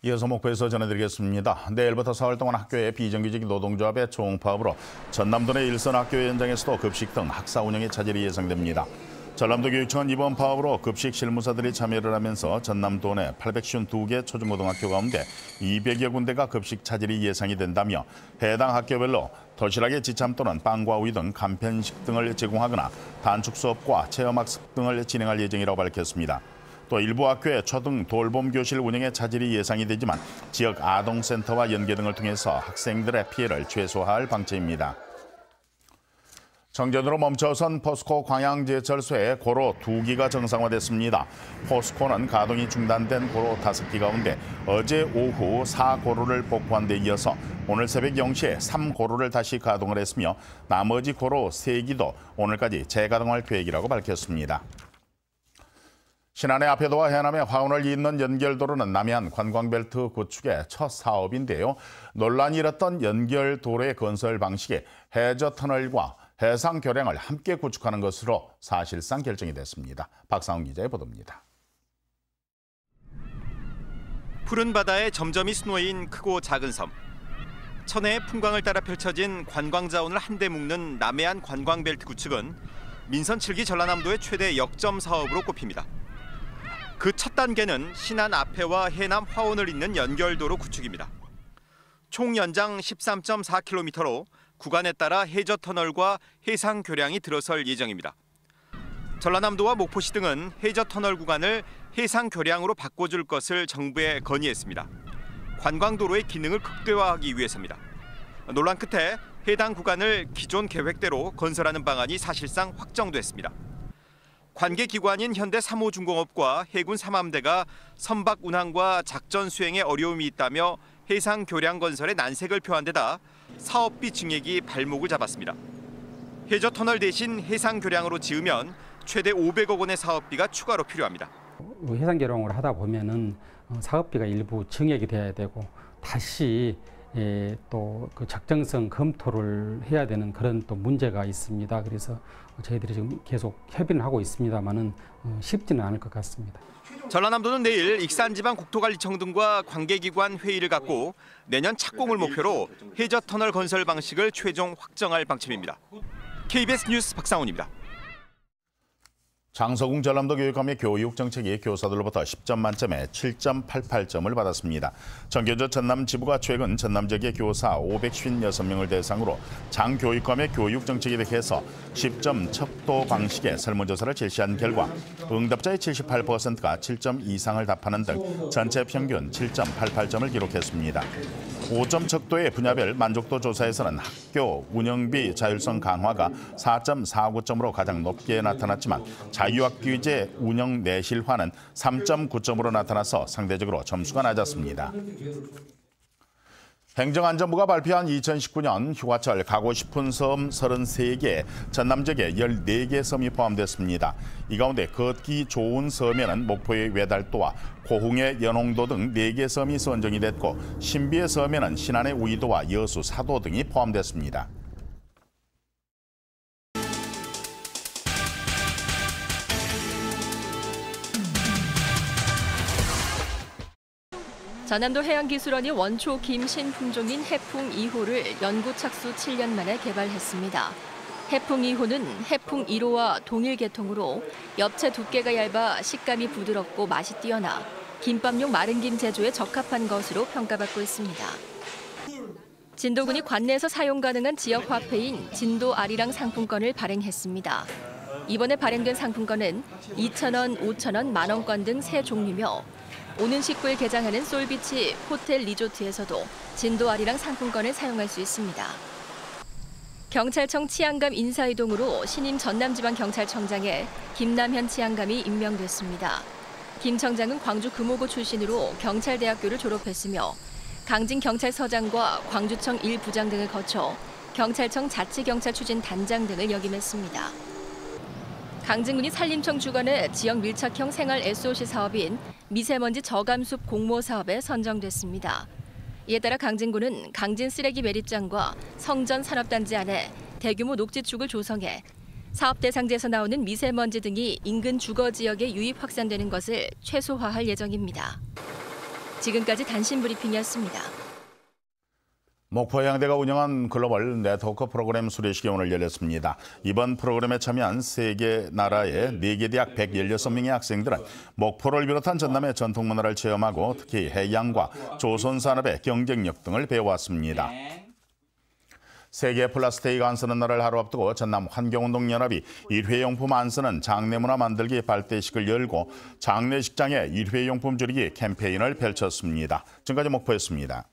이어서 목포에서 전해드리겠습니다. 내일부터 사흘 동안 학교의 비정규직 노동조합의 총파업으로 전남도 내 일선 학교 현장에서도 급식 등 학사 운영에 차질이 예상됩니다. 전남도 교육청은 이번 파업으로 급식 실무사들이 참여를 하면서 전남도 내 852개 초중고등학교 가운데 200여 군데가 급식 차질이 예상이 된다며 해당 학교별로 도시락에 지참 또는 빵과 우유 등 간편식 등을 제공하거나 단축 수업과 체험학습 등을 진행할 예정이라고 밝혔습니다. 또 일부 학교의 초등 돌봄 교실 운영에 차질이 예상이 되지만 지역 아동센터와 연계 등을 통해서 학생들의 피해를 최소화할 방침입니다. 정전으로 멈춰선 포스코 광양제철소에 고로 2기가 정상화됐습니다. 포스코는 가동이 중단된 고로 5기 가운데 어제 오후 4고로를 복구한 데 이어서 오늘 새벽 0시에 3고로를 다시 가동을 했으며 나머지 고로 3기도 오늘까지 재가동할 계획이라고 밝혔습니다. 신안의 아페도와 해남의 화원을 잇는 연결도로는 남해안 관광벨트 구축의 첫 사업인데요. 논란이 일었던 연결도로의 건설 방식에 해저터널과 해상 교량을 함께 구축하는 것으로 사실상 결정이 됐습니다. 박상훈 기자의 보도입니다. 푸른 바다에 점점이 수놓인 크고 작은 섬. 천혜의 풍광을 따라 펼쳐진 관광 자원을 한데 묶는 남해안 관광벨트 구축은 민선 7기 전라남도의 최대 역점 사업으로 꼽힙니다. 그 첫 단계는 신안 앞해와 해남 화원을 잇는 연결도로 구축입니다. 총 연장 13.4km로 구간에 따라 해저터널과 해상 교량이 들어설 예정입니다. 전라남도와 목포시 등은 해저터널 구간을 해상 교량으로 바꿔줄 것을 정부에 건의했습니다. 관광도로의 기능을 극대화하기 위해서입니다. 논란 끝에 해당 구간을 기존 계획대로 건설하는 방안이 사실상 확정됐습니다. 관계기관인 현대3호중공업과 해군 3함대가 선박 운항과 작전 수행에 어려움이 있다며 해상 교량 건설에 난색을 표한 데다 사업비 증액이 발목을 잡았습니다. 해저터널 대신 해상 교량으로 지으면 최대 500억 원의 사업비가 추가로 필요합니다. 해상 교량으로 하다 보면은 사업비가 일부 증액이 돼야 되고 다시 또 그 적정성 검토를 해야 되는 그런 또 문제가 있습니다. 그래서 저희들이 지금 계속 협의를 하고 있습니다만은 쉽지는 않을 것 같습니다. 전라남도는 내일 익산지방국토관리청 등과 관계기관 회의를 갖고 내년 착공을 목표로 해저터널 건설 방식을 최종 확정할 방침입니다. KBS 뉴스 박상훈입니다. 장서궁 전남도 교육감의 교육정책이 교사들로부터 10점 만점에 7.88점을 받았습니다. 정교조 전남지부가 최근 전남 지역의 교사 556명을 대상으로 장교육감의 교육정책에 대해서 10점 척도 방식의 설문조사를 실시한 결과 응답자의 78%가 7점 이상을 답하는 등 전체 평균 7.88점을 기록했습니다. 5점 척도의 분야별 만족도 조사에서는 학교 운영비 자율성 강화가 4.49점으로 가장 높게 나타났지만 자유학규제 운영 내실화는 3.9점으로 나타나서 상대적으로 점수가 낮았습니다. 행정안전부가 발표한 2019년 휴가철 가고 싶은 섬 33개, 전남 지역에 14개 섬이 포함됐습니다. 이 가운데 걷기 좋은 섬에는 목포의 외달도와 고흥의 연홍도 등 4개 섬이 선정이 됐고 신비의 섬에는 신안의 우이도와 여수, 사도 등이 포함됐습니다. 전남도 해양기술원이 원초 김신 품종인 해풍 2호를 연구 착수 7년 만에 개발했습니다. 해풍 2호는 해풍 1호와 동일 계통으로 엽채 두께가 얇아 식감이 부드럽고 맛이 뛰어나 김밥용 마른 김 제조에 적합한 것으로 평가받고 있습니다. 진도군이 관내에서 사용 가능한 지역 화폐인 진도 아리랑 상품권을 발행했습니다. 이번에 발행된 상품권은 2,000원, 5,000원, 만원권 등 세 종류며 오는 19일 개장하는 솔비치 호텔 리조트에서도 진도 아리랑 상품권을 사용할 수 있습니다. 경찰청 치안감 인사이동으로 신임 전남지방경찰청장에 김남현 치안감이 임명됐습니다. 김 청장은 광주 금호고 출신으로 경찰대학교를 졸업했으며 강진경찰서장과 광주청 1부장 등을 거쳐 경찰청 자치경찰추진단장 등을 역임했습니다. 강진군이 산림청 주관의 지역 밀착형 생활 SOC 사업인 미세먼지 저감숲 공모 사업에 선정됐습니다. 이에 따라 강진군은 강진 쓰레기 매립장과 성전 산업단지 안에 대규모 녹지축을 조성해 사업 대상지에서 나오는 미세먼지 등이 인근 주거 지역에 유입 확산되는 것을 최소화할 예정입니다. 지금까지 단신 브리핑이었습니다. 목포해양대가 운영한 글로벌 네트워크 프로그램 수료식이 오늘 열렸습니다. 이번 프로그램에 참여한 3개 나라의 4개 대학 116명의 학생들은 목포를 비롯한 전남의 전통문화를 체험하고 특히 해양과 조선산업의 경쟁력 등을 배워왔습니다. 세계 플라스틱 안 쓰는 날을 하루 앞두고 전남 환경운동연합이 일회용품 안 쓰는 장내문화 만들기 발대식을 열고 장례식장에 일회용품 줄이기 캠페인을 펼쳤습니다. 지금까지 목포였습니다.